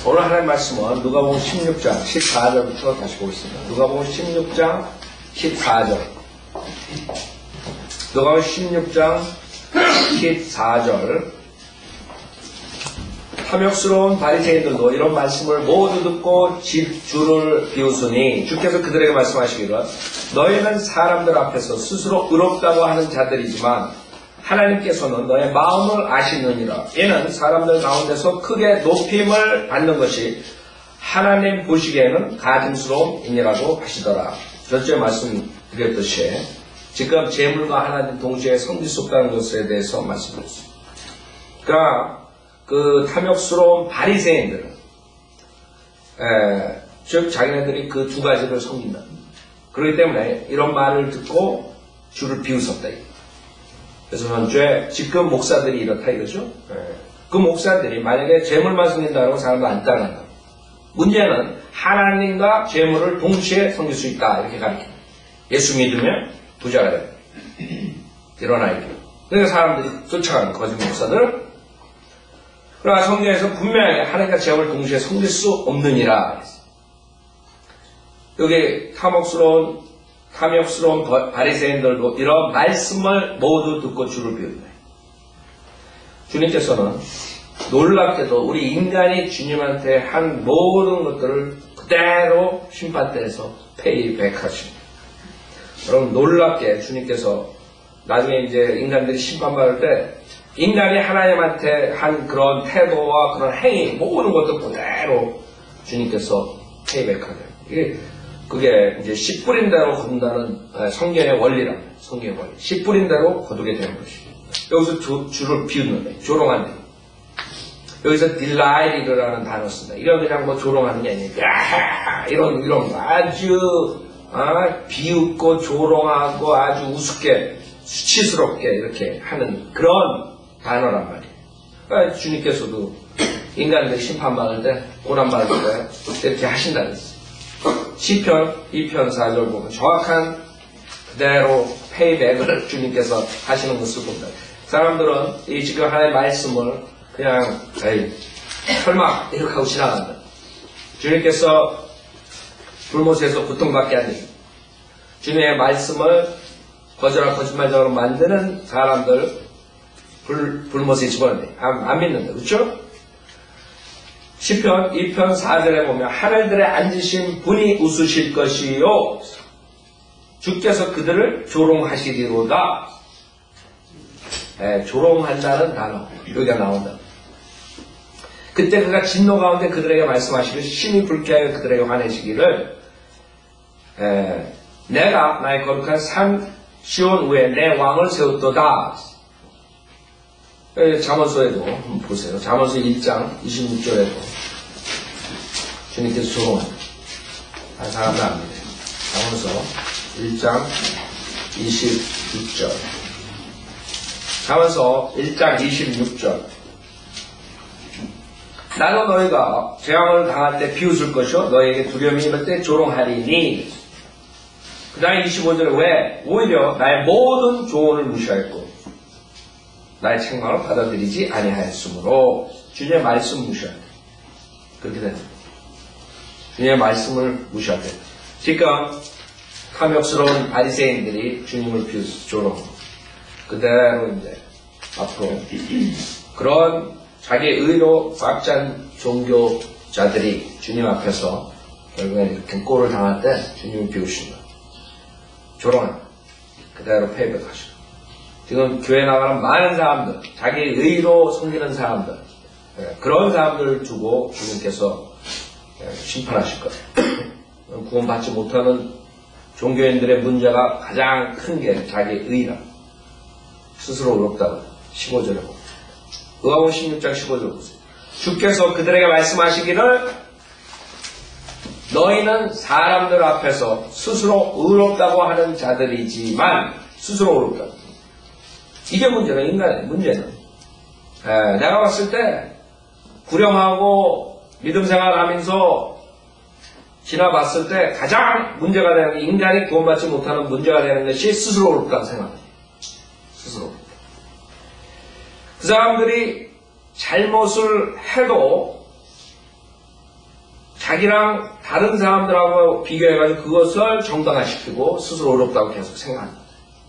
오늘 하나님 말씀은 누가복음 16장 14절부터 다시 보겠습니다. 누가복음 16장 14절. 누가복음 16장 14절. 탐욕스러운 바리새인들도 이런 말씀을 모두 듣고 주를 비웃으니 주께서 그들에게 말씀하시기를 너희는 사람들 앞에서 스스로 의롭다고 하는 자들이지만 하나님께서는 너의 마음을 아시느니라. 이는 사람들 가운데서 크게 높임을 받는 것이 하나님 보시기에는 가증스러움이니라고 하시더라. 전주에 말씀드렸듯이 지금 재물과 하나님 동시에 섬길 수 없다는 것에 대해서 말씀드렸습니다. 그러니까 그 탐욕스러운 바리새인들은 즉 자기네들이 그 두 가지를 섬긴다. 그렇기 때문에 이런 말을 듣고 주를 비웃었다. 그래서 전주에 지금 목사들이 이렇다 이거죠. 그 목사들이 만약에 재물만 섬긴다고 사람도 안 따라간다. 문제는 하나님과 재물을 동시에 섬길 수 있다 이렇게 가르쳐요. 예수 믿으면 부자가 됩니다. 일어나야 돼요. 그러니까 사람들이 쫓아가는 거짓 목사들. 그러나 성경에서 분명하게 하나님과 재물을 동시에 섬길 수 없느니라. 여기 탐욕스러운 바리새인들도 이런 말씀을 모두 듣고 주를 비웃네. 주님께서는 놀랍게도 우리 인간이 주님한테 한 모든 것들을 그대로 심판대에서 페이백하십니다. 여러분 놀랍게 주님께서 나중에 이제 인간들이 심판받을 때 인간이 하나님한테 한 그런 태도와 그런 행위 모든 것들 그대로 주님께서 페이백하세요. 그게 이제 씨 뿌린 대로 거둔다는 성경의 원리랍니다. 성경의 원리. 씨 뿌린 대로 거두게 되는 것입니다. 여기서 주를 비웃는데 조롱하는 데. 여기서 딜라이트라는 단어 쓴다. 이건 그냥 뭐 조롱하는 게 아니라 이런 거 아주 비웃고 조롱하고 아주 우습게 수치스럽게 이렇게 하는 그런 단어란 말이에요. 그러니까 주님께서도 인간들 심판받을 때 고난받을 때 이렇게 하신다고 했어요. 시편 2편 4절 보면 정확한 그대로 페이백을 주님께서 하시는 것을 봅니다. 사람들은 이 지금 하나님의 말씀을 그냥 설마 이렇게 하고 지나간다. 주님께서 불못에서 고통받게 하니 주님의 말씀을 거절하고 거짓말적으로 만드는 사람들 불못에 집어넣네. 안 믿는다. 그렇죠? 시편 2편 4절에 보면 하늘들에 앉으신 분이 웃으실 것이요 주께서 그들을 조롱하시리로다. 조롱한다는 단어 여기가 나온다. 그때 그가 진노 가운데 그들에게 말씀하시기를 심히 불쾌하여 그들에게 화내시기를 내가 나의 거룩한 산 시온 위에 내 왕을 세웠도다. 잠언서에도 보세요. 잠언서 1장 26절에도 주님께서 조롱합니다. 사람들 안 믿어요. 잠언서 1장 26절. 잠언서 1장 26절. 나도 너희가 재앙을 당할 때 비웃을 것이요 너희에게 두려움이 임할 때 조롱하리니. 그 다음에 25절에 왜? 오히려 나의 모든 조언을 무시하였고 나의 책망을 받아들이지 아니하였으므로 주님의 말씀 무시하다. 그렇게 됩니다. 주님의 말씀을 무시하다. 지금 탐욕스러운 바리새인들이 주님을 비웃어 조롱. 그대로 이제 앞으로 그런 자기 의로 꽉 찬 종교자들이 주님 앞에서 결국엔 이렇게 꼴을 당할 때 주님을 비우신다. 조롱합니다. 그대로 페이백하시다. 지금 교회 나가는 많은 사람들, 자기 의로 섬기는 사람들, 그런 사람들을 두고 주님께서 심판하실 거예요. 구원받지 못하는 종교인들의 문제가 가장 큰 게 자기 의라. 스스로 의롭다고 15절에 보면. 누가복음 16장 15절 보세요. 주께서 그들에게 말씀하시기를 너희는 사람들 앞에서 스스로 의롭다고 하는 자들이지만 스스로 의롭다. 이게 문제는 인간의 문제는 내가 봤을 때 구령하고 믿음 생활하면서 지나봤을 때 가장 문제가 되는 게 인간이 구원받지 못하는 문제가 되는 것이 스스로 의롭다고 생각합니다. 스스로. 그 사람들이 잘못을 해도 자기랑 다른 사람들하고 비교해가지고 그것을 정당화시키고 스스로 어렵다고 계속 생각합니다.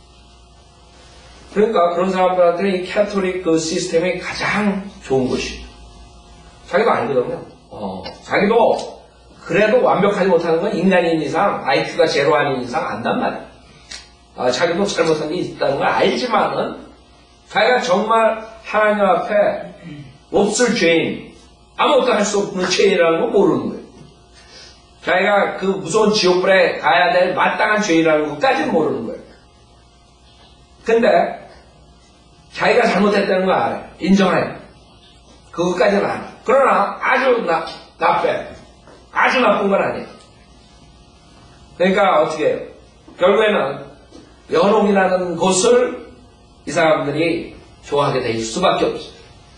그러니까 그런 사람들한테는 이 캐톨릭 그 시스템이 가장 좋은 것이에요. 자기도 알거든요. 자기도 그래도 완벽하지 못하는 건 인간인 이상, IQ가 제로 아닌 이상 안단 말이에요. 자기도 잘못한 게 있다는 걸 알지만은 자기가 정말 하나님 앞에 없을 죄인, 아무것도 할 수 없는 죄인이라는 걸 모르는 거예요. 자기가 그 무서운 지옥불에 가야 될 마땅한 죄인이라는 것까지는 모르는 거예요. 근데 자기가 잘못했다는 걸 알아요. 인정해요. 그것까지는 알아요. 그러나 아주 나빠요. 아주 나쁜 건 아니에요. 그러니까 어떻게 해요? 결국에는 연옥이라는 곳을 이 사람들이 좋아하게 될 수밖에 없어요.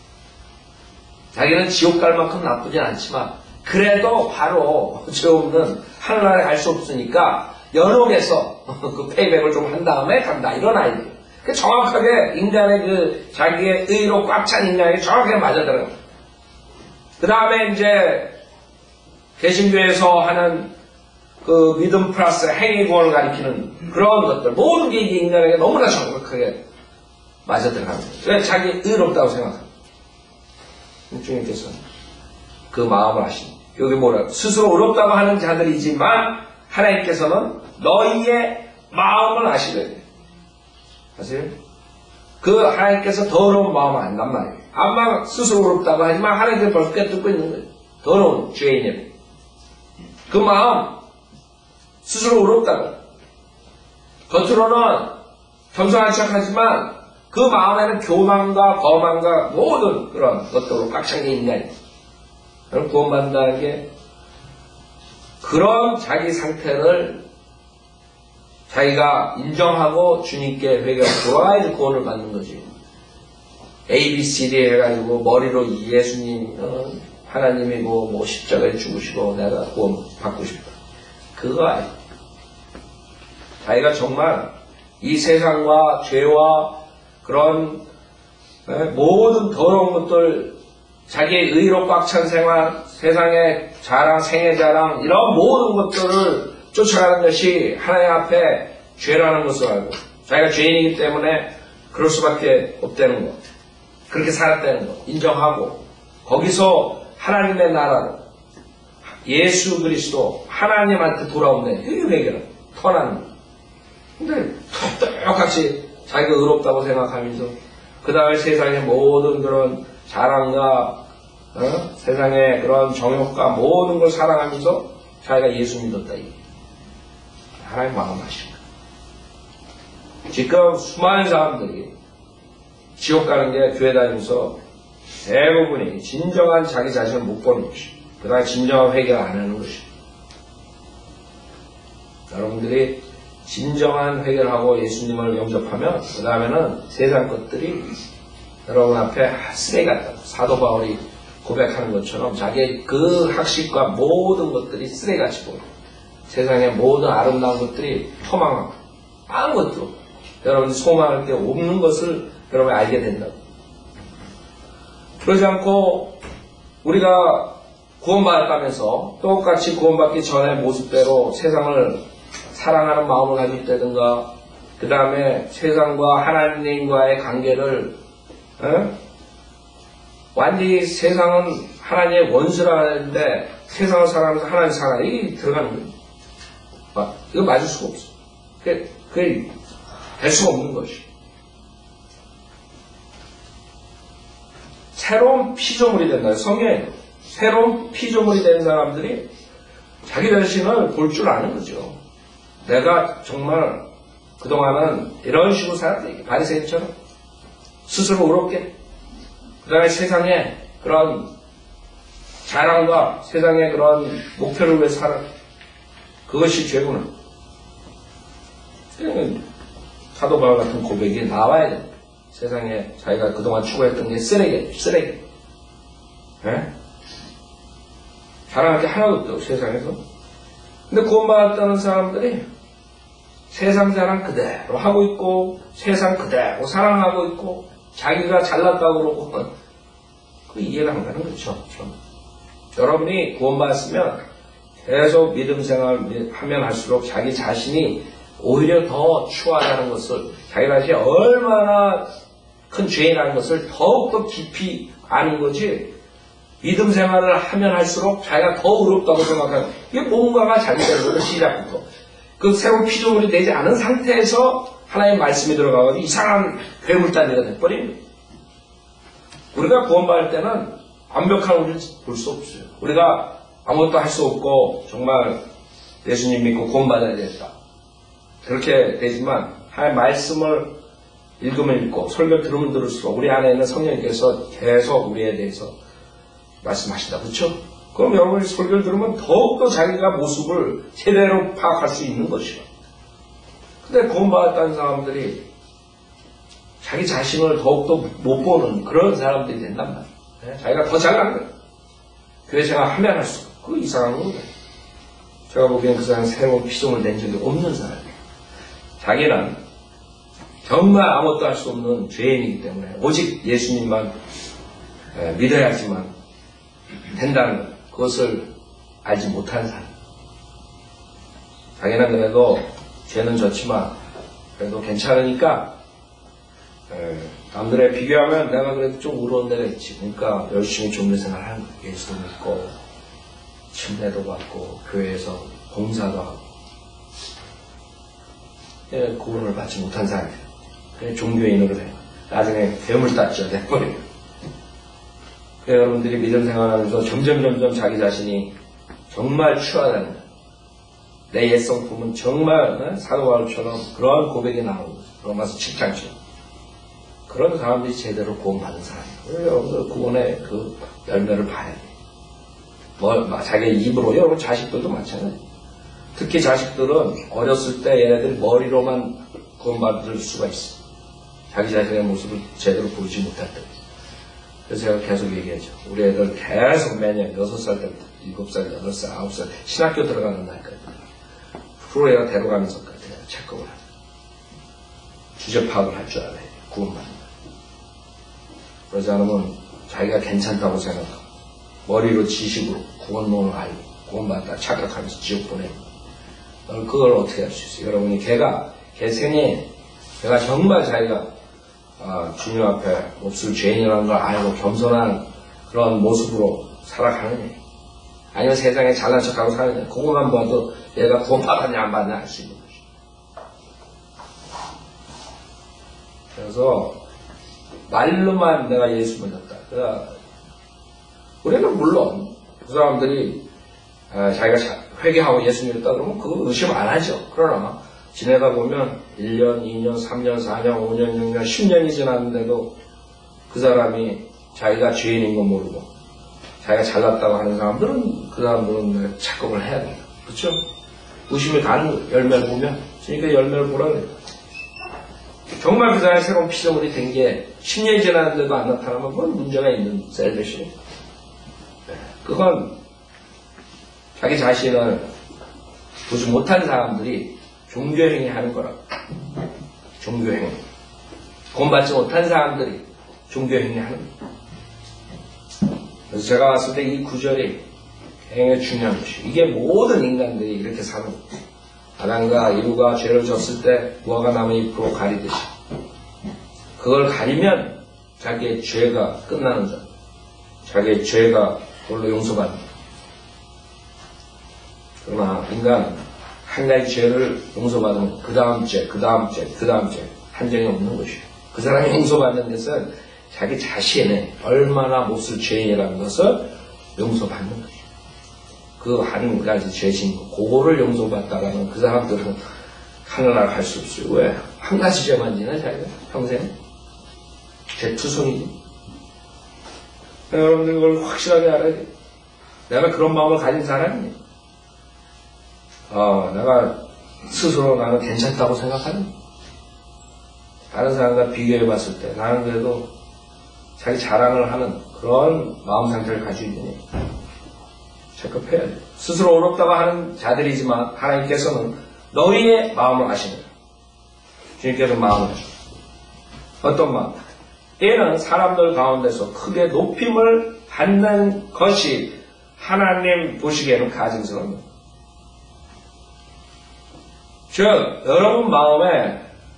자기는 지옥 갈 만큼 나쁘진 않지만 그래도 바로 죄 없는 하늘나라에 갈 수 없으니까 연옥에서 그 페이백을 좀 한 다음에 간다. 이런 아이디어. 정확하게 인간의 그 자기의 의로 꽉 찬 인간에게 정확하게 맞아들어요. 그 다음에 이제 개신교에서 하는 그 믿음 플러스 행위 구원을 가리키는 그런 것들 모든 게 이게 인간에게 너무나 정확하게 맞아들어갑니다. 왜 자기 의롭다고 생각합니다. 주님께서는 그 마음을 아십니다. 여기 뭐라 스스로 의롭다고 하는 자들이지만 하나님께서는 너희의 마음을 아시거든요. 아세요? 그 하나님께서 더러운 마음을 안단 말이에요. 아마 스스로 의롭다고 하지만 하나님께서 벌써 꿰뚫고 있는 거예요. 더러운 죄인이에요. 그 마음 스스로 의롭다고 겉으로는 겸손한 척하지만 그 마음에는 교만과 거만과 모든 그런 것들로 꽉 찬 게 인간이에요. 여러분 구원받는다는 게 그런 자기 상태를 자기가 인정하고 주님께 회개하고 돌아야 구원을 받는 거지. A, B, C, D 해가지고 머리로 예수님 하나님이고 뭐 십자가에 죽으시고 내가 구원 받고 싶다. 그거 아니에요. 자기가 정말 이 세상과 죄와 그런 모든 더러운 것들 자기의 의로 꽉 찬 생활, 세상의 자랑, 생애 자랑 이런 모든 것들을 쫓아가는 것이 하나님 앞에 죄라는 것을 알고 자기가 죄인이기 때문에 그럴 수밖에 없다는 것, 그렇게 살았다는 것 인정하고 거기서 하나님의 나라로 예수 그리스도 하나님한테 돌아오는 회개를 터나는 것. 근데 똑같이 자기가 의롭다고 생각하면서 그 다음에 세상의 모든 그런 자랑과 세상의 그런 정욕과 모든 걸 사랑하면서 자기가 예수 믿었다. 하나님 마음 아십니까? 지금 수많은 사람들이 지옥 가는 게 교회 다니면서 대부분이 진정한 자기 자신을 못 보는 것이 그 다음에 진정한 회개를 안 하는 것이 여러분들이 진정한 회개를 하고 예수님을 영접하면 그 다음에는 세상 것들이 여러분 앞에 쓰레기 같다. 사도 바울이 고백하는 것처럼 자기의 그 학식과 모든 것들이 쓰레기같이 보여. 세상의 모든 아름다운 것들이 허망하고 아무것도 여러분이 소망할 게 없는 것을 여러분이 알게 된다고. 그러지 않고 우리가 구원받았다면서 똑같이 구원받기 전의 모습대로 세상을 사랑하는 마음을 가지고 있다든가 그 다음에 세상과 하나님과의 관계를 완전히 세상은 하나님의 원수라 하는데 세상을 사랑하면서 하나님 사랑 이게 들어가는 거예요. 이거 맞을 수가 없어. 그게 될 수가 없는 것이. 새로운 피조물이 된다. 성경에 새로운 피조물이 된 사람들이 자기 자신을 볼 줄 아는 거죠. 내가 정말 그동안은 이런 식으로 살았다. 바리새인처럼 스스로 의롭게 그 다음에 세상에 그런 자랑과 세상의 그런 목표를 위해 살아. 그것이 죄구나. 사도 바울 같은 고백이 나와야 돼. 세상에 자기가 그동안 추구했던 게 쓰레기. 예? 자랑할 게 하나도 없다고 세상에서. 근데 구원받았다는 사람들이 세상 자랑 그대로 하고 있고 세상 그대로 사랑하고 있고 자기가 잘났다고 그러고 그 이해가 안 가는 거죠. 여러분이 구원받았으면 계속 믿음 생활을 하면 할수록 자기 자신이 오히려 더 추하다는 것을, 자기 자신이 얼마나 큰 죄인이라는 것을 더욱더 깊이 아는 거지, 믿음 생활을 하면 할수록 자기가 더 어렵다고 생각하는, 이게 뭔가가 잘못된 거예요. 시작부터. 그 새로운 피조물이 되지 않은 상태에서 하나님의 말씀이 들어가가지고 이상한 괴물단지가 돼버린 거예요. 우리가 구원받을 때는 완벽한 우리를 볼 수 없어요. 우리가 아무것도 할 수 없고 정말 예수님 믿고 구원받아야 되겠다. 그렇게 되지만 하나님의 말씀을 읽으면 읽고 설교 들으면 들을수록 우리 안에 있는 성령님께서 계속 우리에 대해서 말씀하신다. 그렇죠? 그럼 여러분이 설교를 들으면 더욱더 자기가 모습을 제대로 파악할 수 있는 것이요. 근데 구원받았다는 사람들이 자기 자신을 더욱더 못 보는 그런 사람들이 된단 말이에요. 자기가 더 잘난 거예요. 교회 생활하면 할수록. 그거 이상한 거예요. 제가 보기엔 그 사람은 새로운 피조물 된 적이 없는 사람이에요. 자기는 정말 아무것도 할 수 없는 죄인이기 때문에 오직 예수님만 믿어야지만 된다는 것, 그것을 알지 못하는 사람. 자기는 그래도 죄는 졌지만 그래도 괜찮으니까 남들에 비교하면 내가 그래도 좀 우러운 데가 있지. 그러니까 열심히 종교생활을 하는 거예요. 예수도 믿고 침례도 받고 교회에서 봉사도 하고 구원을 받지 못한 사람이에요. 종교인으로 돼요. 나중에 괴물단지가 돼버려요. 여러분들이 믿음 생활하면서 점점 자기 자신이 정말 추하다는 거예요. 내 옛성품은 정말 사도 바울처럼 그러한 고백이 나오는 거예요. 로마서 7장처럼. 그런 사람들이 제대로 구원받은 사람이에요. 여러분들 구원의 그 열매를 봐야 돼요. 자기 입으로, 여러분 자식들도 마찬가지예요. 특히 자식들은 어렸을 때 얘네들이 머리로만 구원받을 수가 있어요. 자기 자신의 모습을 제대로 보지 못할 때. 그래서 제가 계속 얘기하죠. 우리 애들 계속 매년 6살 때부터 7살, 8살, 9살 신학교 들어가는 날까지 프로에가 데려가면서까지 체크를 하죠. 주제 파악을 할 줄 알아야 돼요. 구원받는 거. 그러지 않으면 자기가 괜찮다고 생각하고 머리로 지식으로 구원론을 알고 구원받다 착각하면서 지옥 보내는 거. 그걸 어떻게 할 수 있어요? 여러분이 걔 생에 걔가 정말 자기가 주님 앞에 몹쓸 죄인이라는 걸 알고 겸손한 그런 모습으로 살아가느냐, 아니면 세상에 잘난 척하고 사느냐, 그것만 봐도 얘가 구원받았냐 안 받냐 알 수 있는 것이죠. 그래서 말로만 내가 예수 믿었다. 우리는 물론 그 사람들이 자기가 회개하고 예수 믿었다 그러면 그거 의심 안 하죠. 그러나 지내다 보면 1년, 2년, 3년, 4년, 5년, 6년, 10년이 지났는데도 그 사람이 자기가 죄인인 거 모르고 자기가 잘났다고 하는 사람들은 그 사람들은 착각을 해야 돼요. 그렇죠? 의심이 가는 거예요. 열매를 보면. 그러니까 열매를 보라 그래요. 정말 그 사람이 새로운 피조물이 된 게 10년이 지났는데도 안 나타나면 그건 문제가 있는 셀레시예요. 그건 자기 자신을 보지 못한 사람들이 종교행위 하는 거라고. 종교행위. 구원받지 못한 사람들이 종교행위 하는 거예요. 그래서 제가 봤을 때 이 구절이 굉장히 중요한 것이에요. 이게 모든 인간들이 이렇게 사는 거예요. 아담과 이브가 죄를 졌을 때 무화과 나무 잎으로 가리듯이 그걸 가리면 자기의 죄가 끝나는 줄, 자기의 죄가 그걸로 용서받는 거예요. 그러나 인간은 한 가지 죄를 용서받으면 그 다음 죄, 그 다음 죄, 그 다음 죄 한정이 없는 것이에요. 그 사람이 용서받는 것은 자기 자신의 얼마나 몹쓸 죄인이라는 것을 용서받는 것이에요. 그 한 가지 죄진 거, 그거를 용서받다가는 그 사람들은 하늘나라 갈 수 없어요. 왜? 한 가지 죄만 지나 자기가 평생 죄투성이지. 여러분들 이걸 확실하게 알아야 돼요. 내가 그런 마음을 가진 사람이에요. 내가 스스로 나는 괜찮다고 생각하는 다른 사람과 비교해 봤을 때 나는 그래도 자기 자랑을 하는 그런 마음 상태를 가지고 있느니 체크해야 돼요. 스스로 어렵다고 하는 자들이지만 하나님께서는 너희의 마음을 아시는 거예요. 주님께서 마음을 아시는 거예요. 어떤 마음? 얘는 사람들 가운데서 크게 높임을 받는 것이 하나님 보시기에는 가증스러운 거예요. 즉 여러분 마음에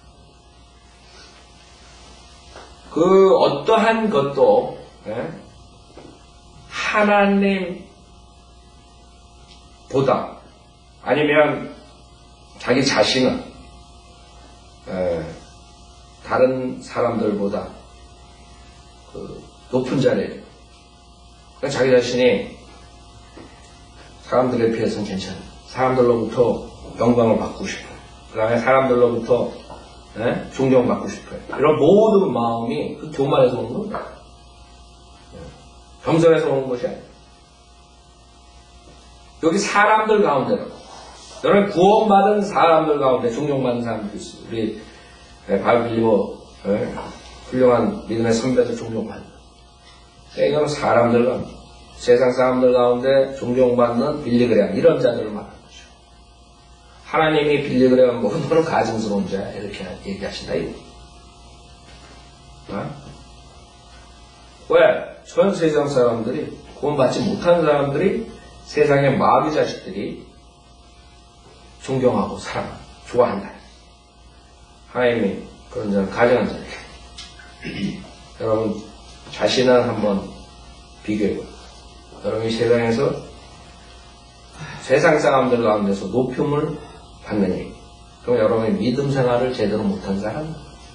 그 어떠한 것도 하나님보다 아니면 자기 자신은 다른 사람들보다 그 높은 자리에 자기 자신이 사람들에 비해서는 괜찮아요. 사람들로부터 영광을 받고 싶어요. 그 다음에 사람들로부터 존경받고 싶어요. 이런 모든 마음이 그 교만에서 오는 겁니다. 겸손에서 오는 것이 아니에요. 여기 사람들 가운데로 여러분 구원받은 사람들 가운데 존경받는 사람들이 있어요. 우리 바이블리버 훌륭한 믿음의 선배들 존경받는 이거는 사람들 가운데 세상 사람들 가운데 존경받는 빌리그레암 이런 자들을 말하는 거죠. 하나님이 빌리그레암 보고 너는 가증스러운 자야 이렇게 얘기하신다 이거. 왜? 전 세상 사람들이 구원받지 못한 사람들이 세상의 마귀 자식들이 존경하고 사랑하고 좋아한다. 하나님이 그런 자는 가증한 자예요. 여러분 자신을 한번 비교해보세요. 여러분이 세상에서 세상 사람들 가운데서 높임을 받느니 그럼 여러분이 믿음 생활을 제대로 못한 사람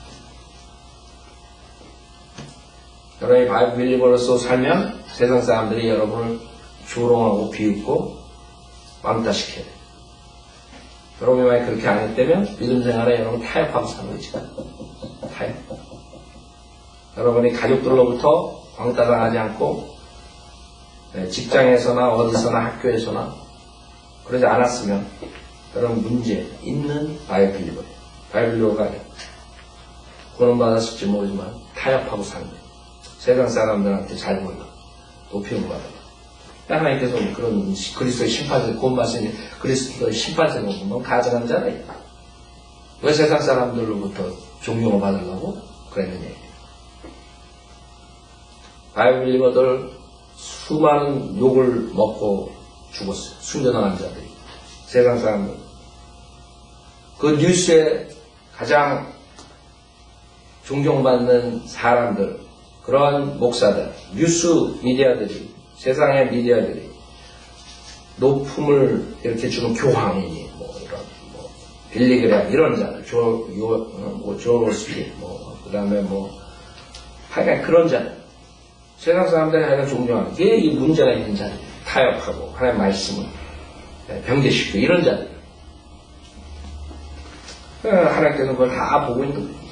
여러분이 바이블 빌리버로서 살면 세상 사람들이 여러분을 조롱하고 비웃고 왕따시켜야 돼요. 여러분이 만약 그렇게 안 했다면 믿음 생활에 여러분 타협하고 사는 거지. 타협. 여러분이 가족들로부터 왕따당하지 않고 직장에서나 어디서나 학교에서나 그러지 않았으면 여러분 문제 있는 바이블리버예요. 바이블리버가 아니에요. 구원받았을지 모르지만 타협하고 사는 거예요. 세상 사람들한테 잘 보이고 높임을 받아요. 하나님께서 그런 그리스도의 심판세 구원받으니 그리스도의 심판세가 오면 가증한 자는 왜 세상 사람들로부터 존경을 받으려고 그랬느냐. 바이블리버들 수많은 욕을 먹고 죽었어요. 순교당한 자들이. 세상 사람들. 그 뉴스에 가장 존경받는 사람들, 그러한 목사들, 뉴스 미디어들이, 세상의 미디어들이 높음을 이렇게 주는 교황이니, 빌리그레암, 이런 자들, 조로스피, 그 다음에 하여간 그런 자들. 세상 사람들이 하여간 존경하는 게 이 문제가 있는 자들, 타협하고 하나님의 말씀을 변개시키고 이런 자들. 하나님께서는 그걸 다 보고 있는 거예요.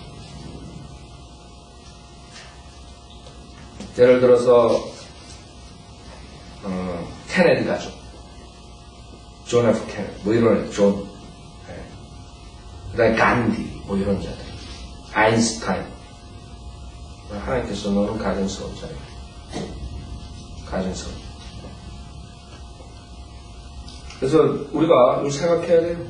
예를 들어서 케네디 가족, 존 F 케네디, 이런 존, 그다음에 간디, 이런 자들, 아인슈타인. 하나님께서 너는 가증스러운 자야. 가증스러운. 그래서 우리가 이걸 생각해야 돼요.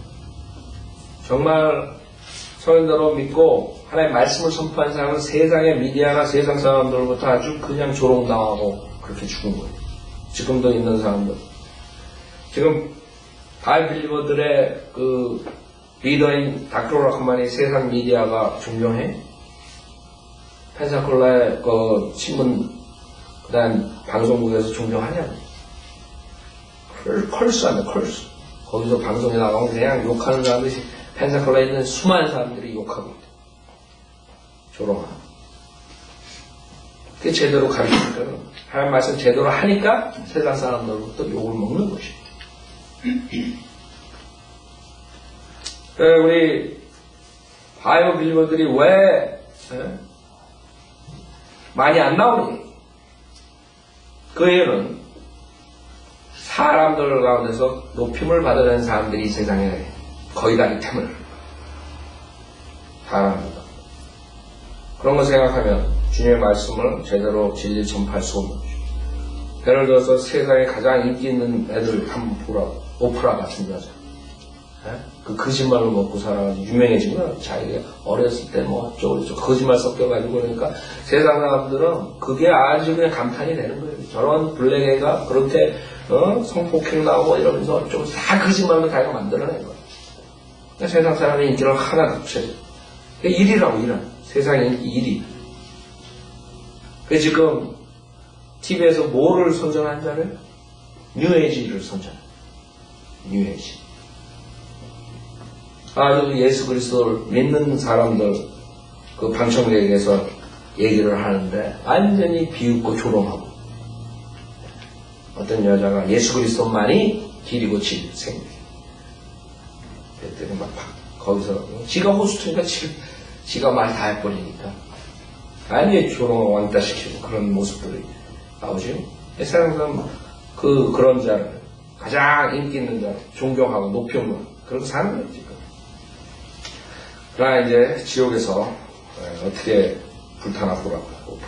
정말 성인대로 믿고 하나님의 말씀을 선포한 사람은 세상의 미디어나 세상 사람들로부터 아주 그냥 조롱당하고 그렇게 죽은 거예요. 지금도 있는 사람들. 지금 바이블리버들의 그 리더인 닥터 라크만이 세상 미디어가 존경해? 펜사콜라의 그 신문, 그 다음 방송국에서 존경하냐고. 컬스한다, 컬스. 거기서 방송에 나가면 그냥 욕하는 사람들이 펜사콜라에 있는 수많은 사람들이 욕하고 있다. 조롱하고. 그게 제대로 가르치니까, 하나님 말씀 제대로 하니까 세상 사람들로부터 욕을 먹는 것이. 우리 바이블 빌리버들이 왜 많이 안 나오니? 그 이유는 사람들 가운데서 높임을 받으려는 사람들이 이 세상에 거의 다기 때문에 사람입니다. 그런 거 생각하면 주님의 말씀을 제대로 진리 전파할 수 없는 거죠. 예를 들어서 세상에 가장 인기 있는 애들 한번 보라고. 오프라 같은 여자. 그 거짓말로 먹고 살아가지고 유명해진 거야. 자기가 어렸을 때 거짓말 섞여가지고 그러니까 세상 사람들은 그게 아주 그냥 감탄이 되는 거예요. 저런 블랙애가 그렇게 성폭행 나오고 이러면서 좀 다 거짓말로 자기가 만들어낸 거예요. 세상 사람의 인기를 하나도 없어요. 일이라고, 일은. 세상의 인기 1위. 그래서 지금 TV에서 뭐를 선전하는 줄 알아요? 뉴에이지를 선전해요. 뉴에이지. 아주 예수 그리스도를 믿는 사람들, 그 방청객에서 얘기를 하는데 완전히 비웃고 조롱하고, 어떤 여자가 예수 그리스도만이 길이고 진생. 그랬더니 막 거기서 지가 호스트니까 지가 말 다 해버리니까 완전히 조롱을 왕따시키고 그런 모습들이 나오죠. 세상 사람 그런 자를 가장 인기 있는 자를 존경하고 높이는 그런 사는 거예요 지금. 그러나 이제 지옥에서 어떻게 불타나보라고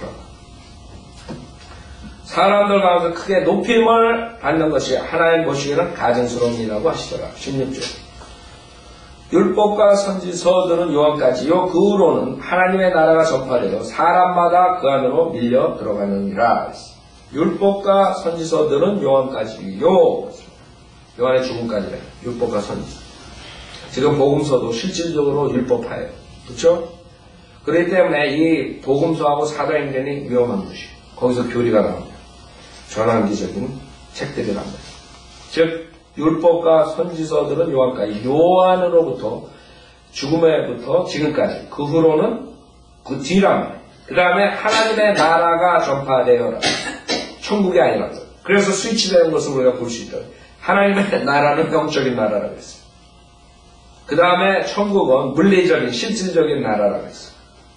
사람들 가운데 크게 높임을 받는 것이 하나님 보시기에는 가증스러운 일이라고 하시더라. 16절. 율법과 선지서들은 요한까지요. 그 후로는 하나님의 나라가 전파되어 사람마다 그 안으로 밀려 들어가느니라. 율법과 선지서들은 요한까지요. 요한의 죽음까지래. 율법과 선지서. 지금 복음서도 실질적으로 율법화예요. 그렇죠? 그렇기 때문에 이 복음서하고 사도행전이 위험한 것이에요. 거기서 교리가 나옵니다. 전환기적인 책들이 나옵니다. 즉 율법과 선지서들은 요한까지, 요한으로부터 죽음에부터 지금까지, 그 후로는 그 뒤랍니다. 그 다음에 하나님의 나라가 전파되어라. 천국이 아니라. 그래서 스위치되는 것을 우리가 볼 수 있다. 하나님의 나라는 영적인 나라라고 했어요. 그 다음에 천국은 물리적인 실질적인 나라라고 했어요.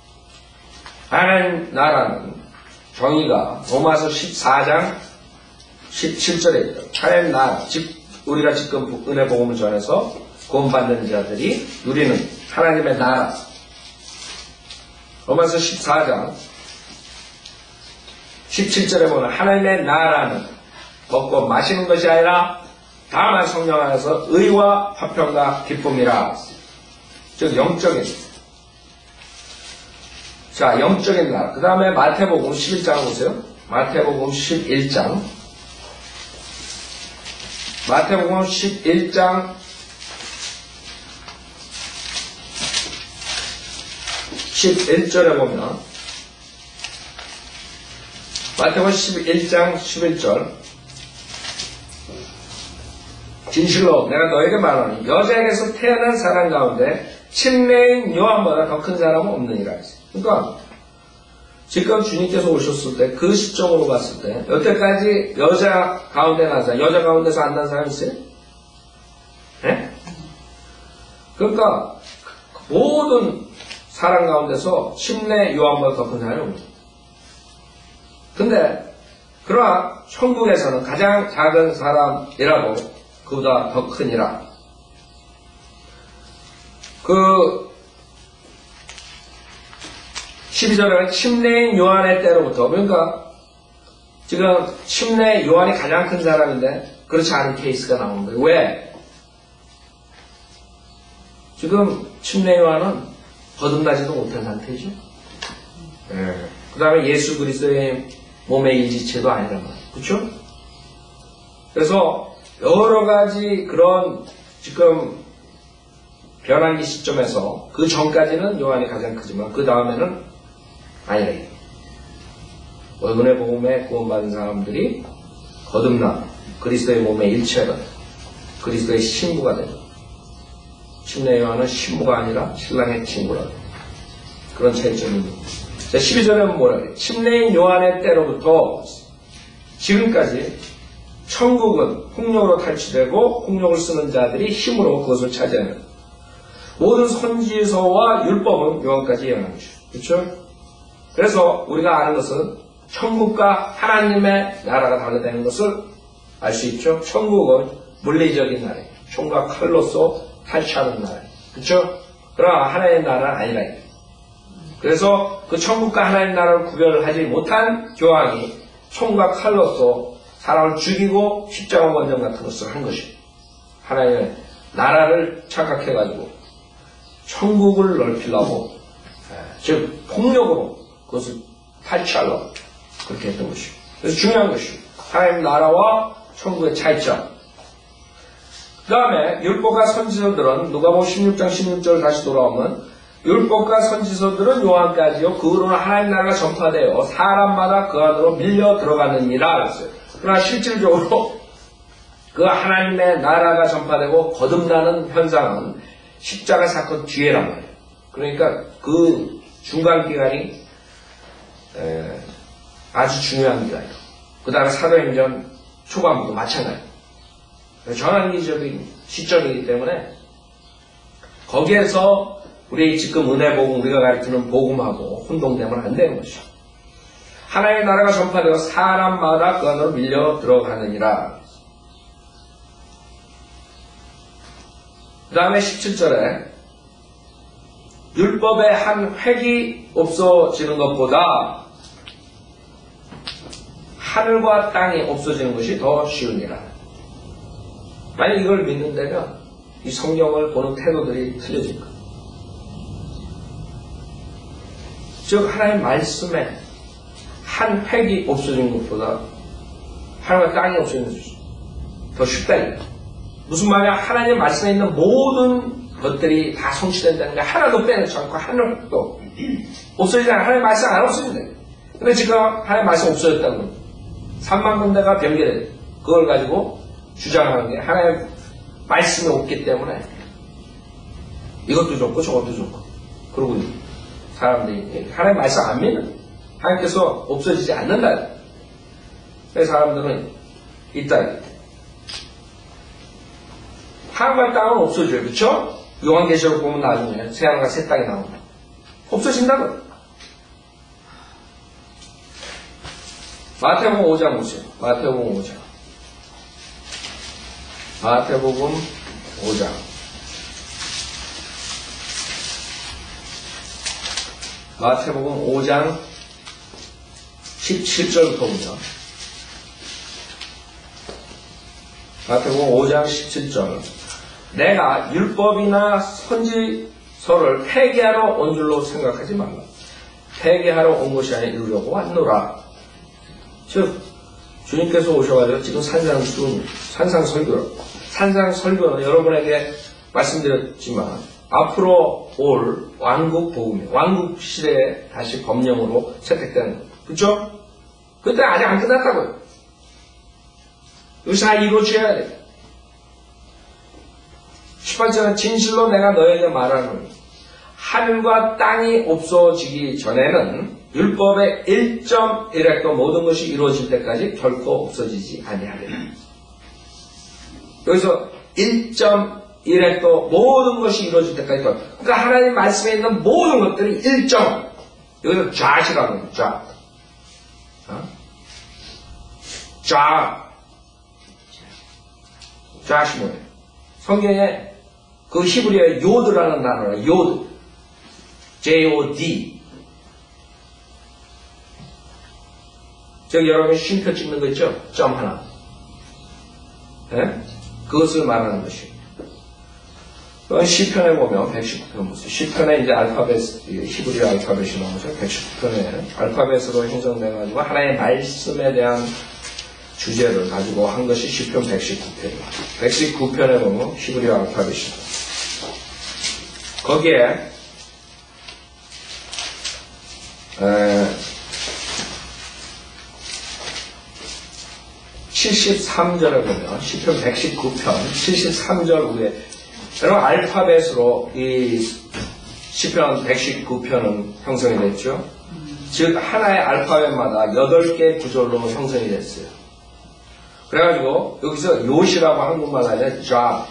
하나님 나라는 정의가 로마서 14장 17절에 있다. 하나님 나라, 즉 우리가 지금 은혜 복음을 전해서 구원받는 자들이 누리는 하나님의 나라. 로마서 14장 17절에 보면 하나님의 나라는 먹고 마시는 것이 아니라 다만 성령 안에서 의와 화평과 기쁨이라. 즉 영적인, 자 영적인 나라. 그 다음에 마태복음 11장 보세요. 마태복음 11장, 마태복음 11장 11절에 보면, 마태복음 11장 11절, 진실로 내가 너에게 말하니 여자에게서 태어난 사람 가운데 침례인 요한보다 더 큰 사람은 없느니라. 그러니까 지금 주님께서 오셨을 때 그 시점으로 봤을 때 여태까지 여자 가운데 난 사람, 여자 가운데서 안 난 사람 있어요? 네? 그러니까 모든 사람 가운데서 침례 요한보다 더 큰 사람이 없어요. 근데 그러나 천국에서는 가장 작은 사람이라도 그보다 더 크니라. 그 12절에 침례인 요한의 때로부터, 그러니까 지금 침례 요한이 가장 큰 사람인데 그렇지 않은 케이스가 나오는 거예요. 왜? 지금 침례 요한은 거듭나지도 못한 상태죠. 그 다음에 예수 그리스도의 몸의 일지체도 아니란 말이에요. 그렇죠? 그래서 여러 가지 그런 지금 변환기 시점에서 그 전까지는 요한이 가장 크지만 그 다음에는 아니래. 은혜 복음에 구원받은 사람들이 거듭나 그리스도의 몸의 일체가, 그리스도의 신부가 되는, 침례 요한은 신부가 아니라 신랑의 친구라. 그런 차이점입니다. 12절에는 뭐라 그래요? 침례인 요한의 때로부터 지금까지 천국은 홍력으로 탈취되고 홍력을 쓰는 자들이 힘으로 그것을 차지하는, 모든 선지서와 율법은 요한까지 예언한 것이죠. 그렇죠? 그래서 우리가 아는 것은 천국과 하나님의 나라가 다르다는 것을 알 수 있죠. 천국은 물리적인 나라예요. 총과 칼로서 탈취하는 나라예요. 그렇죠? 그러나 하나님의 나라는 아니라. 그래서 그 천국과 하나님의 나라를 구별하지 못한 교황이 총과 칼로서 사람을 죽이고 십자가 원정 같은 것을 한 것이에요. 하나님의 나라를 착각해가지고 천국을 넓히려고, 즉 폭력으로 그것을 탈취하려고 그렇게 했던 것이에요. 그래서 중요한 것이에요. 하나님 나라와 천국의 차이점. 그 다음에 율법과 선지서들은 누가복음 16장 16절 다시 돌아오면 율법과 선지서들은 요한까지요 그 후로는 하나님 나라가 전파되어 사람마다 그 안으로 밀려 들어가느니라 그랬어요. 그러나 실질적으로 그 하나님의 나라가 전파되고 거듭나는 현상은 십자가 사건 뒤에란 말이에요. 그러니까 그 중간 기간이 아주 중요한 기간이에요. 그 다음에 사도행전 초반부도 마찬가지예요. 전환기적인 시점이기 때문에 거기에서 우리 지금 은혜복음 우리가 가르치는 복음하고 혼동되면 안 되는 것이죠. 하나님의 나라가 전파되어 사람마다 그 안으로 밀려 들어가느니라. 그 다음에 17절에 율법의 한 획이 없어지는 것보다 하늘과 땅이 없어지는 것이 더 쉬우니라. 만약 이걸 믿는다면 이 성경을 보는 태도들이 틀려질 거예요. 즉 하나님의 말씀에 한 획이 없어진 것보다 하늘과 땅이 없어지는 것이 더 쉽다. 무슨 말이야? 하나님의 말씀에 있는 모든 것들이 다 성취된다는 게 하나도 빼놓지 않고 하나도 없어지지 않아요. 하나님의 말씀 안 없어진대. 근데 지금 하나님의 말씀 없어졌다는 겁니다. 3만 군데가 변개돼. 그걸 가지고 주장하는 게 하나님의 말씀이 없기 때문에 이것도 좋고 저것도 좋고 그러고 사람들이 하나님의 말씀 안 믿는 하나님께서 없어지지 않는다. 그래서 사람들은 있다. 하늘과 땅은 없어져요. 그렇죠? 요한계시록 보면 나중에 새하늘과 새 땅이 나옵니다. 없어진다고. 마태복음 5장 보세요. 마태복음 5장. 마태복음 5장. 마태복음 5장 17절부터 보면 마태복음 5장 17절 내가 율법이나 선지서를 폐기하러 온 줄로 생각하지 말라. 폐기하러 온 것이 아니라 이루려고 왔노라. 즉 주님께서 오셔가지고 지금 산상설교는 여러분에게 말씀드렸지만 앞으로 올 왕국 복음이에요. 왕국 시대에 다시 법령으로 채택되는 거예요. 그렇죠? 그때 아직 안 끝났다고요. 여기서 다 이루어져야 돼요. 18절은 진실로 내가 너에게 말하노니 하늘과 땅이 없어지기 전에는 율법의 1.1획도 모든 것이 이루어질 때까지 결코 없어지지 아니하리라. 여기서 1.1획도 모든 것이 이루어질 때까지 그러니까 하나님 말씀에 있는 모든 것들이 1점 여기서 좌시라고 해요. 좌시 뭐예요? 성경에 그 히브리어의 요드라는 단어라. 요드. J-O-D. 저기 여러분이 쉼표 찍는 거 있죠? 점 하나. 네? 그것을 말하는 것이에요. 시편에 보면 119편 보세요. 시편에 이제 알파벳, 히브리어 알파벳이 나오죠. 119편에 알파벳으로 형성돼가지고 하나의 말씀에 대한 주제를 가지고 한 것이 시편 119편입니다. 119편에 보면 히브리어 알파벳입니다. 거기에 73절에 보면 시편 119편 73절 후에 여러분 알파벳으로 이 시편 119편은 형성이 됐죠. 즉 하나의 알파벳마다 8개 구절로 형성이 됐어요. 그래가지고 여기서 요시라고 한국말 하면 자.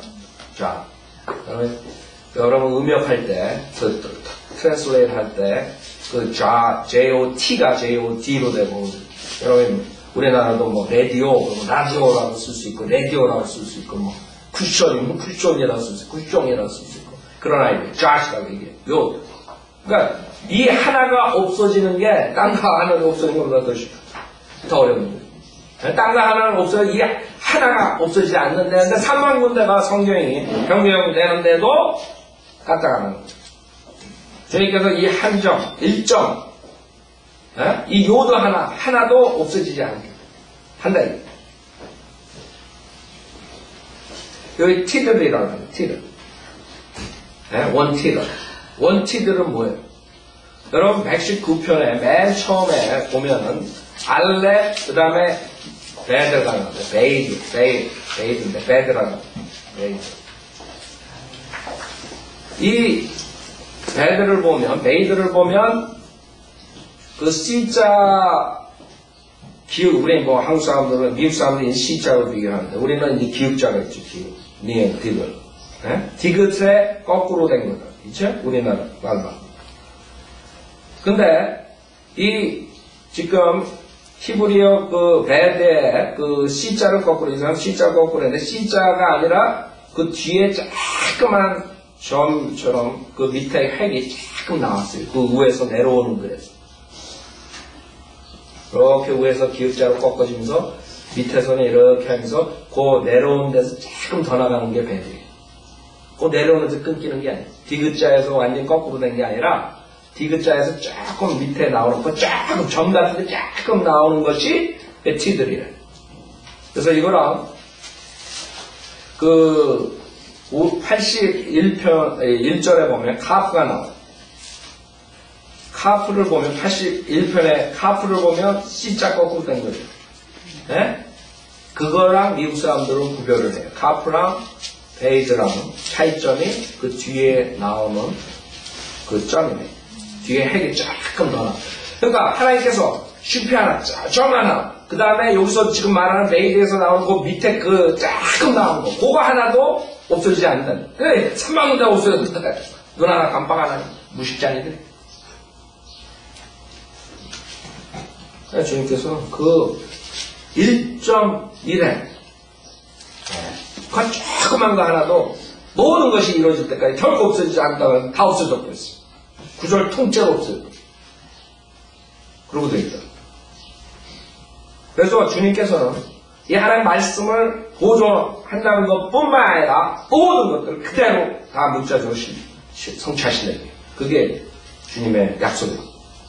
여러분 음역할 때, 트랜스레이트 할 때, 그 J-O-T가 J-O-D로 되고, 여러분 우리나라도 뭐 라디오라고 쓸 수 있고, 라디오라고 쓸 수 있고, 뭐 쿠션이면 쿠션이라고 쓸 수 있고, 쿠션이라고 쓸 수 있고, 그런 아이들, 자시라고 얘기해요. 그러니까 이 하나가 없어지는 게 땅과 하늘이 없어지는 것보다 더 어려운 거예요. 땅과 하늘은 없어져, 이 하나가 없어지지 않는데, 3만 군데가 성경이 변경되는데도 까딱하는 거예요. 주님께서 이 한 점, 1점, 이 요도 하나도 없어지지 않게 한다. 여기 티들이라고 해요. 티들. 네, 원티들. 원티들은 뭐예요? 여러분 119편에 맨 처음에 보면은 알렙 그 다음에 베드가 나와요. 베이드인데 베드라고 베이드. 이 베드를 보면 베이드를 보면 그 C자 기역 우리 뭐 한국 사람들은 미국 사람들은 C자로 비교하는데 우리는 이제 기역자가 있죠. 기역. 니은 디귿. 네? 디귿에 거꾸로 된 거다. 그쵸? 우리나라 말만. 근데 이 지금 히브리어 그 베드에 그 C자를 거꾸로 이상 C자 거꾸로 했는데 C자가 아니라 그 뒤에 조그만 점처럼 그 밑에 핵이 조금 나왔어요. 그 위에서 내려오는 거에서. 이렇게 위에서 기역자로 꺾어지면서 밑에서는 이렇게 하면서 그 내려오는 데서 조금 더 나가는 게 베드예요. 그 내려오는 데서 끊기는 게 아니에요. 디귿자에서 완전 거꾸로 된 게 아니라 디귿자에서 조금 밑에 나오는 거 조금 점 같은 게 조금 나오는 것이 티들이래요. 그래서 이거랑 그 81편 1절에 보면 카프가 나와요. 카프를 보면 81편에 카프를 보면 C자 거꾸로 된 거죠. 네? 그거랑 미국 사람들은 구별을 해요. 카프랑 베이드랑은 차이점이 그 뒤에 나오는 그 점이에요. 뒤에 핵이 조금 더 나와요. 그러니까 하나님께서 슈피 하나, 점 하나, 그 다음에 여기서 지금 말하는 베이드에서 나오는 그 밑에 그 조금 나오는 거, 그거 하나도 없어지지 않는다. 그래, 3만 원대 없어졌다. 눈 하나, 깜빡 하나, 무식자니들. 주님께서 그 1.1에 그 조그만 거 하나도 모든 것이 이루어질 때까지 결코 없어지지 않다면 다 없어져 버렸어요. 구절 통째로 없어요. 그러고 되겠다. 그래서 주님께서는 이 하나님의 말씀을 보존한다는 것뿐만 아니라 모든 것들을 그대로 다 문자적으로 성취하신다는 게 그게 주님의 약속이에요.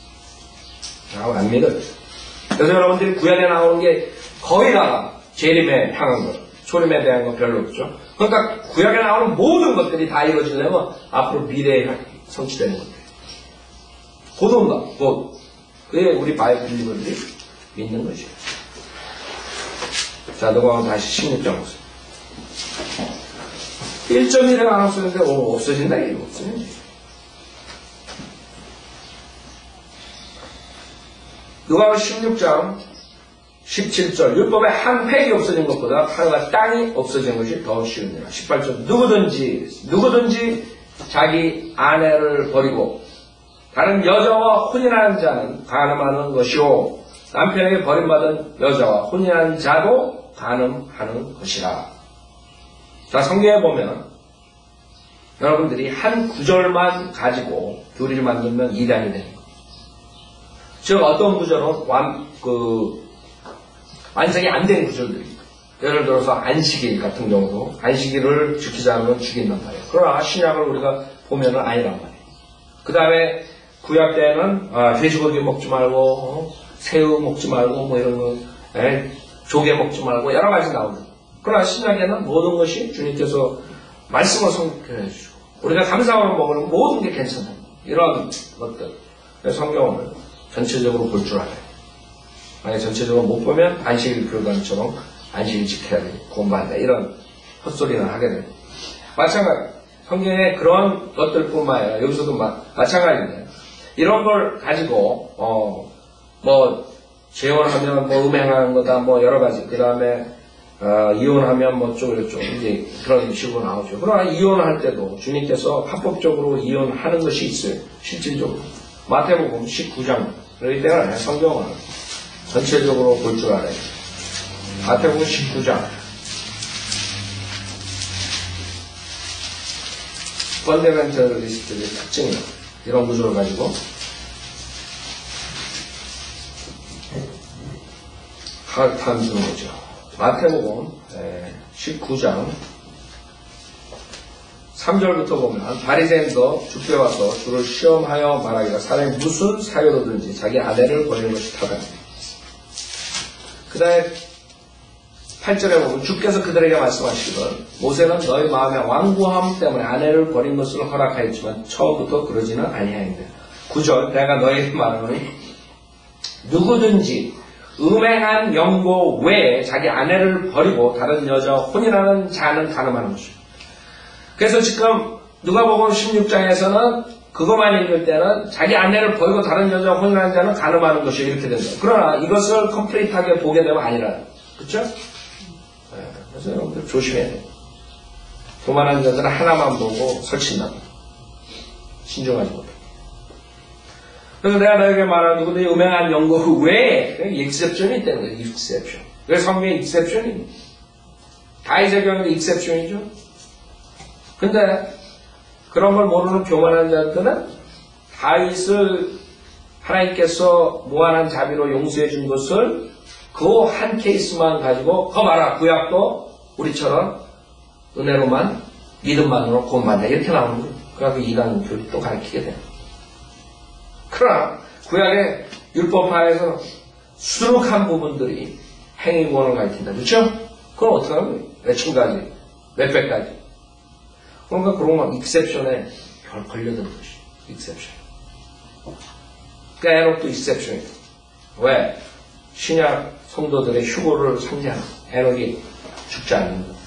안 믿어요. 그래서 여러분들이 구약에 나오는 게 거의 다 재림에 향한 것, 초림에 대한 거 별로 없죠. 그러니까 구약에 나오는 모든 것들이 다 이루어지려면 앞으로 미래에 성취되는 것들. 곧 온다. 곧. 그게 우리 바이블 빌리버들이 믿는 것이에요. 자, 넘어가면 다시 16장 보세요. 1.1을 안 없어졌는데 없어진다 이게 없어진다. 누가복음 16장 17절 율법의 한 획이 없어진 것보다 하늘과 땅이 없어진 것이 더 쉬우니라. 18절 누구든지 자기 아내를 버리고 다른 여자와 혼인하는 자는 간음하는 것이요 남편에게 버림받은 여자와 혼인한 자도 간음하는 것이라. 자, 성경에 보면 여러분들이 한 구절만 가지고 교리를 만들면 이단이 되는 거예요. 즉 어떤 구절은 완성이 안 된 구절들입니다. 예를 들어서 안식일 같은 경우도 안식일을 지키지 않으면 죽인단 말이에요. 그러나 신약을 우리가 보면은 아니란 말이에요. 그 다음에 구약 때는 돼지고기 먹지 말고 새우 먹지 말고 뭐 이런 거 조개 먹지 말고 여러 가지 나오죠. 그러나 신약에는 모든 것이 주님께서 말씀을 성취해 주시고 우리가 감사함을 먹으면 모든 게 괜찮다. 이런 것들. 성경을 전체적으로 볼 줄 알아요. 만약 전체적으로 못 보면 안식일 교단처럼 안식일 지켜야 돼. 공부한다. 이런 헛소리는 하게 돼요. 마찬가지. 성경에 그런 것들뿐만 아니라 여기서도 마찬가지인데 이런 걸 가지고 재혼하면 음행하는 거다 여러 가지. 그 다음에 이혼하면 쪼그려 이제 그런 식으로 나오죠. 그러나 이혼할 때도 주님께서 합법적으로 이혼하는 것이 있어요. 실질적으로. 마태복음 19장. 그렇기 때문에 성경은 전체적으로 볼 줄 알아요. 마태복음 19장. 펀더멘털리스트의 특징이에요. 이런 구조를 가지고 하는 거죠. 마태복음 19장 3절부터 보면 바리새인도 주께 와서 주를 시험하여 말하기를 사람이 무슨 사유로든지 자기 아내를 버리는 것이 타당합니다. 그 다음에 8절에 보면 주께서 그들에게 말씀하시기를 모세는 너희 마음의 완고함 때문에 아내를 버린 것을 허락하였지만 처음부터 그러지는 아니하였는데 9절 내가 너희에게 말하노니 누구든지 음행한 영고 외에 자기 아내를 버리고 다른 여자와 혼인하는 자는 간음하는 것이다. 그래서 지금 누가복음 16장에서는 그것만 읽을 때는 자기 아내를 버리고 다른 여자와 혼인하는 자는 간음하는 것이 이렇게 된다. 그러나 이것을 컴플리트하게 보게 되면 아니라 그렇죠? 그래서 여러분들 조심해야 돼요. 교만한 자들은 하나만 보고 설친다. 신중하지 못해. 그래서 내가 너에게 말하는 누구든지 음행한 영고 외에 익셉션이 있다는 거예요. 익셉션. 그래서 성경에 익셉션이 다윗의 경우는 익셉션이죠. 근데 그런 걸 모르는 교만한 자들은 다윗을 하나님께서 무한한 자비로 용서해 준 것을 그 한 케이스만 가지고 봐라 구약도 우리처럼 은혜로만 믿음만으로 구원받는다 이렇게 나오는 거예요. 그래서 이단교를 또 가르치게 돼요. 그러나 구약의 율법화에서 수룩한 부분들이 행위구원을 가르친다. 그렇죠? 그럼 어떻게 하는 거예요? 몇천 가지, 몇백 가지. 그러니까 그런 건 익셉션에 걸려드는 것이 익셉션. 그러니까 에녹도 익셉션이다. 왜? 신약 성도들의 휴고를 상징하는 에녹이 죽지 않는 것.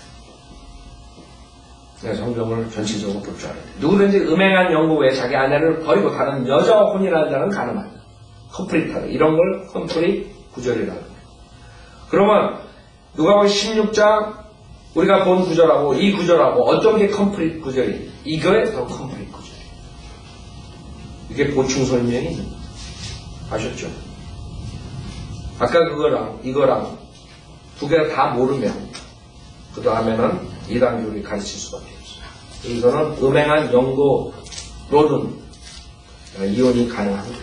성경을 전체적으로 볼 줄 알아야 돼. 누구든지 음행한 영고 외에 자기 아내를 버리고 다른 여자와 혼인하는 자는 가늠하다. 컴플리트하다. 이런 걸 컴플리트 구절이라고 합니다. 그러면 누가복음 16장 우리가 본 구절하고 이 구절하고 어떤 게 컴플리트 구절이? 이거에 더 컴플리트 구절이. 이게 보충 설명이 있는 거예요. 아셨죠? 아까 그거랑 이거랑 두 개를 다 모르면 그 다음에는 이단교를 가르칠 수밖에 없어요. 이거는 음행한 영고로는 이혼이 가능합니다.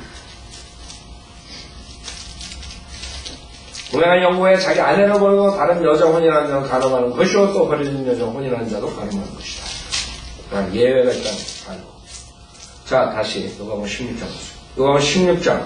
음행한 영고에 자기 아내를 버리고 다른 여자 혼인하는 자는 간음하는 것이요 또 버리는 여자 혼인하는 자도 간음하는 것이다. 그러니까 예외가 있다는 거 알고. 자 다시 누가복음 16장 보세요. 누가복음 16장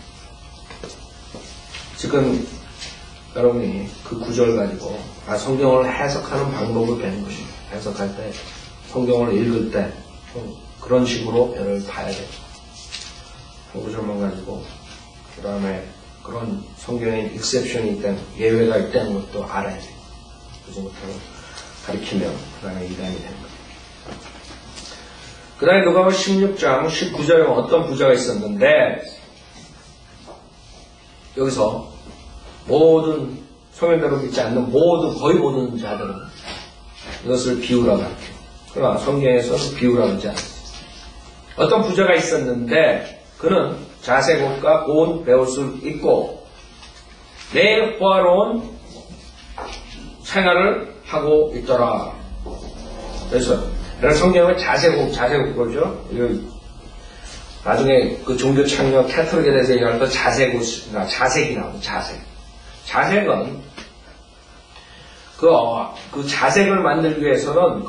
지금 여러분이 그 구절 가지고 성경을 해석하는 방법을 배는 것입니다. 해석할 때 성경을 읽을 때 그런 식으로 배를 봐야 돼요. 한 구절만 가지고 그 다음에 그런 성경에 익셉션이 있다는 예외가 있다는 것도 알아야 돼요. 그것부터 가리키면 그 다음에 이단이 되는 거예요. 그 다음에 누가복음 16장 19절에 어떤 부자가 있었는데 여기서 모든 성경대로 믿지 않는 거의 모든 자들은 이것을 비유라고 할게요. 그러나 성경에서는 비유라고 하지 않아요. 어떤 부자가 있었는데 그는 자색 옷과 고운 베옷을 입고 매일 호화로운 생활을 하고 있더라. 그래서 성경은 자색 옷 그러죠? 나중에 그 종교 창녀 캐톨릭에 대해서 얘기할 때 자색 옷, 자색이 나오죠. 자색은 그 자색을 만들기 위해서는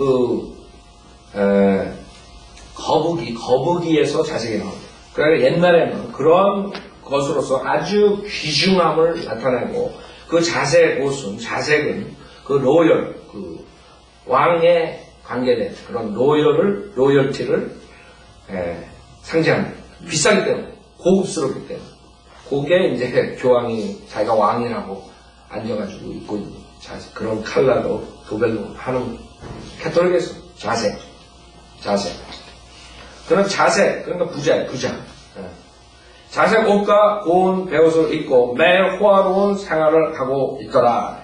거북이에서 자색이 나옵니다. 그러니까 옛날에는 그런 것으로서 아주 귀중함을 나타내고 그 자색은 그 로열, 그 왕에 관계된 그런 로열티를 상징합니다. 비싸기 때문에, 고급스럽기 때문에. 그게 이제 교황이 자기가 왕이라고 앉아가지고 입고 있는 자색. 그런 칼라로 도벨로 하는 캐톨릭에서 자색. 그런 자색, 그러니까 부자예요, 부자. 자색 옷과 고운 베옷을 입고 매일 호화로운 생활을 하고 있더라.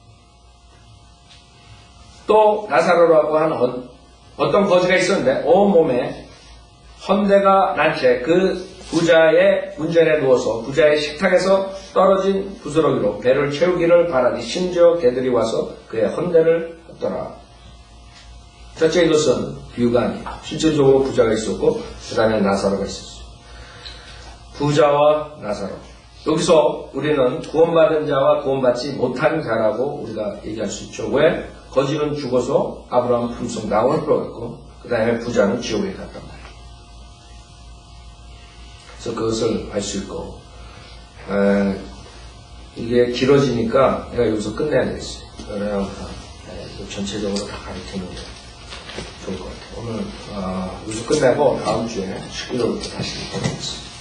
또 나사로라고 하는 어떤 거지가 있었는데 온몸에 헌대가 난 채 그 부자의 문전에 누워서 부자의 식탁에서 떨어진 부스러기로 배를 채우기를 바라니 심지어 개들이 와서 그의 헌대를 헛더라. 첫째 이것은 비유가 아니에요. 실질적으로 부자가 있었고 그 다음에 나사로가 있었어요. 부자와 나사로. 여기서 우리는 구원받은 자와 구원받지 못한 자라고 우리가 얘기할 수 있죠. 왜? 거지는 죽어서 아브라함 품속 나원을 끌어갔고 그 다음에 부자는 지옥에 갔단 말이에요. 그래서 그것을 알 수 있고 이게 길어지니까 내가 여기서 끝내야 되겠어요. 그래야 전체적으로 다 가르치는 게 좋을 것 같아요. 오늘 여기서 끝내고 다음 주에 19일부터 다시 보겠습니다.